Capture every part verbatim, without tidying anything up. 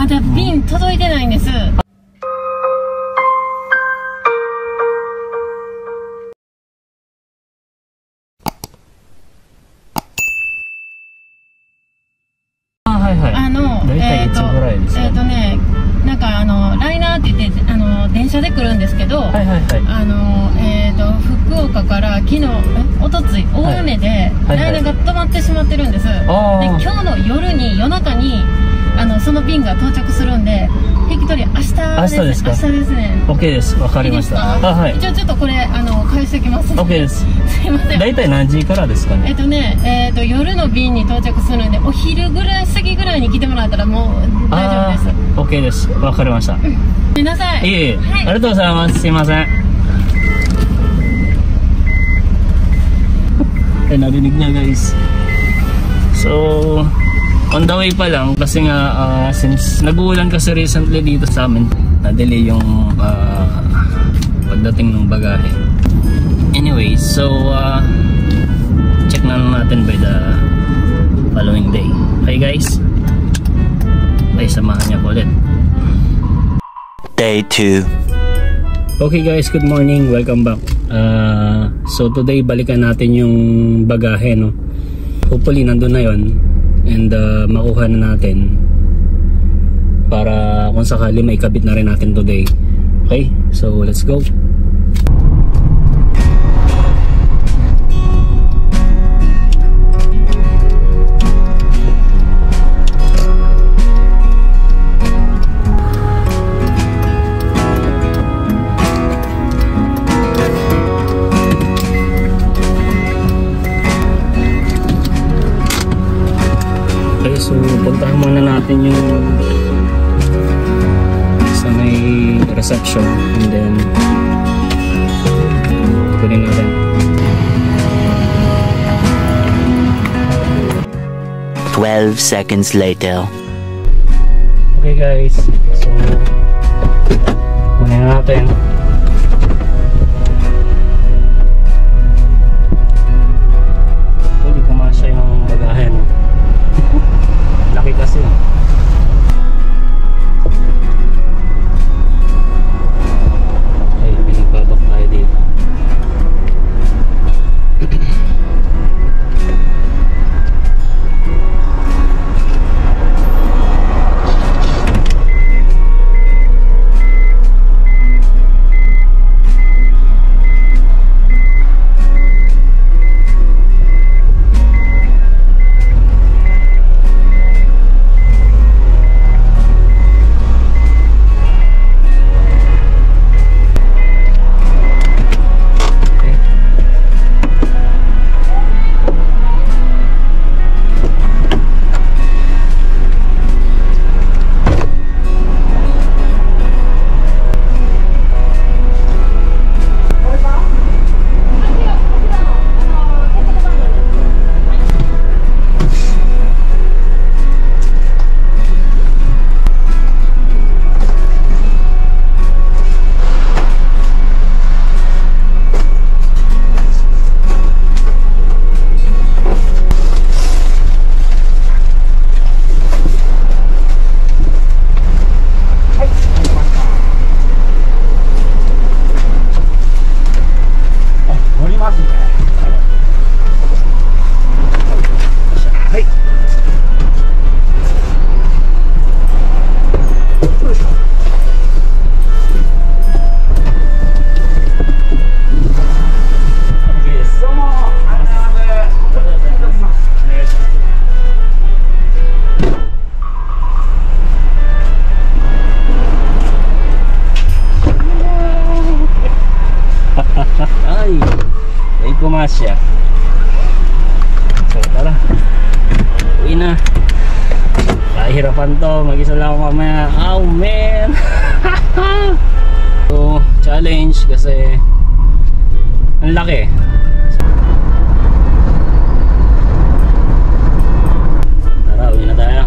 だ瓶届いてないんです。あの、えっと、えっとね、なんかあのライナーって言ってあの電車で来るんですけど、はいはいはい、あのえっと福岡から昨日、え、おとつい大雨でライナーが止まってしまってるんです。はいはい、で今日の夜に夜中にあのその便が到着するんで、引き取り明日です。明日ですか？明日ですね。オッケーです。わかりました。あ、はい。一応ちょっとこれあの返してきます。オッケーです。すいません。大体何時からですかね？えっとね、えっと夜の便に到着するんで、お昼ぐらい過ぎぐらいに来てもらったらもう大丈夫です。オッケーです。わかりました。ごめんなさい。いえいえ、はい、ありがとうございます。すいません。Eh, narinig niya guys. So, on the way pa lang kasi nga uh, since nag-uulan kasi recently dito sa amin, na-delay yung uh, pagdating ng bagahe. Anyway, so uh, check na lang natin by the following day. Okay guys? Ay, samahan niya po ulit. Day two. Okay guys, good morning. Welcome back. Uh, so today balikan natin yung bagahe, no? Hopefully nandun na yon and uh, makuha na natin para kung sakali may kabit na rin natin today. Okay, so let's go. So, puntahan muna natin yung sa may reception and then kunin natin. twelve seconds later. Okay guys, so kunin natin. Hindi kumasya yung bagahe, no? Laki kasi. Okay, pinagpabak tayo dito. Kumasya. So tara, uwi na. Kahirapan to, mag-isa lang ako mamaya. Oh man. So challenge kasi ang laki. Tara, uwi na tayo.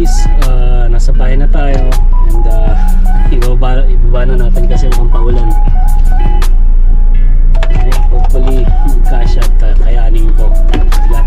guys, uh, nasa bahay na tayo and uh, ibaba, ibaba na natin kasi mukhang paulan. Okay, hopefully magkasya at uh, kayanin ko. Yeah.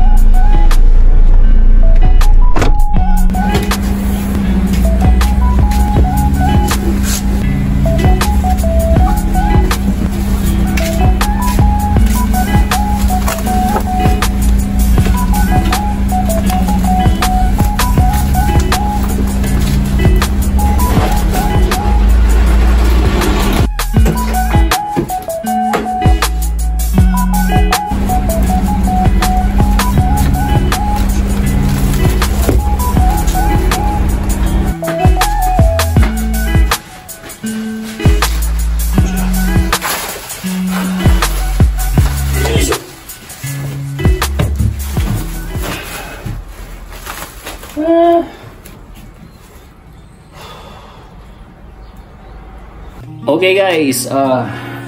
Okay guys, uh,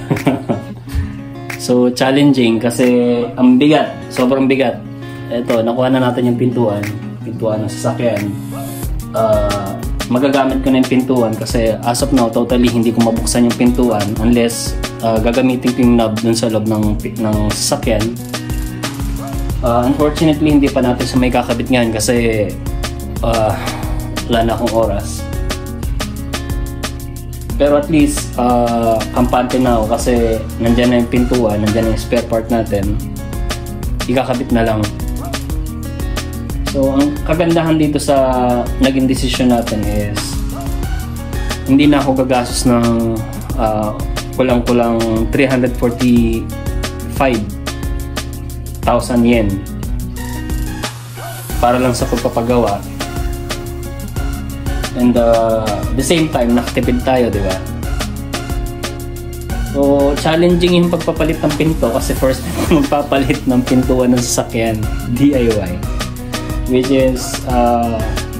so challenging kasi ang bigat, sobrang bigat. Ito, nakuha na natin yung pintuan, pintuan ng sasakyan. Uh, magagamit ko na yung pintuan kasi as of now, totally hindi ko mabuksan yung pintuan unless uh, gagamitin ko yung knob dun sa loob ng, ng sasakyan. Uh, unfortunately, hindi pa natin sa may kakabit ngayon kasi uh, wala na akong oras. Pero at least, uh, kampante na ako kasi nandyan na yung pintuan, nandyan na yung spare part natin. Ikakabit na lang. So, ang kagandahan dito sa naging decision natin is hindi na ako gagastos ng uh, kulang-kulang three hundred forty-five thousand yen para lang sa pagpapagawa. And uh, at the same time, nakatipid tayo, di ba? So, challenging yung pagpapalit ng pinto kasi first time magpapalit ng pintuan ng sasakyan, D I Y. Which is, uh,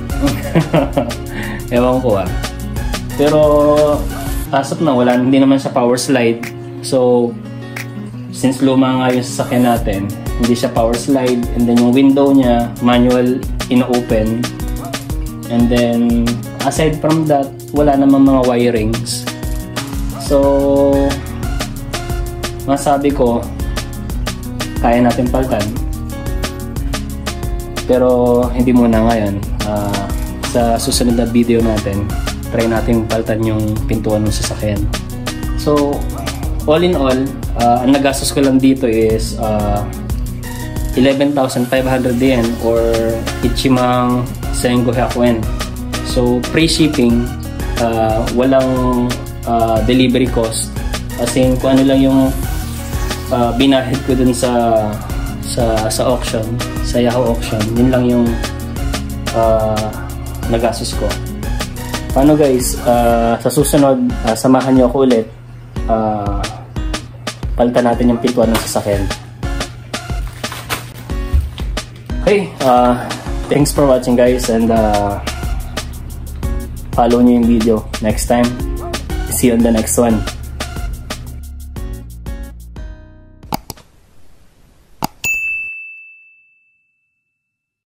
ewan ko ah. Pero, as of na, wala, hindi naman siya power slide. So, since luma nga yung sasakyan natin, hindi siya power slide. And then yung window niya, manual ino-open. And then, aside from that, wala namang mga wirings. So, masabi ko, kaya natin palitan. Pero, hindi muna ngayon. Uh, sa susunod na video natin, try natin palitan yung pintuan ng sasakyan. So, all in all, uh, ang nagastos ko lang dito is uh, eleven thousand five hundred yen or ichimang sengo hyakuen. So, pre-shipping, uh, walang uh, delivery cost. As in, kung ano lang yung uh, binahid ko dun sa, sa, sa auction, sa Yahoo auction, yun lang yung uh, nagastos ko. Paano guys, uh, sa susunod, uh, samahan nyo ako ulit. Uh, palitan natin yung pintuan ng sasakyan. Okay, uh, thanks for watching guys and uh, follow nyo yung video next time. See you on the next one.